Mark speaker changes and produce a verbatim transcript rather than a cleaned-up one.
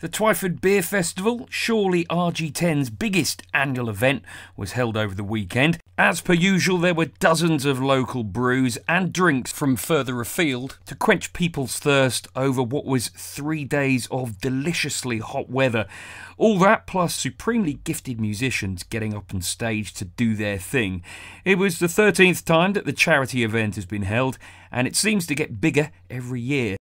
Speaker 1: The Twyford Beer Festival, surely R G ten's biggest annual event, was held over the weekend. As per usual, there were dozens of local brews and drinks from further afield to quench people's thirst over what was three days of deliciously hot weather. All that plus supremely gifted musicians getting up on stage to do their thing. It was the thirteenth time that the charity event has been held, and it seems to get bigger every year.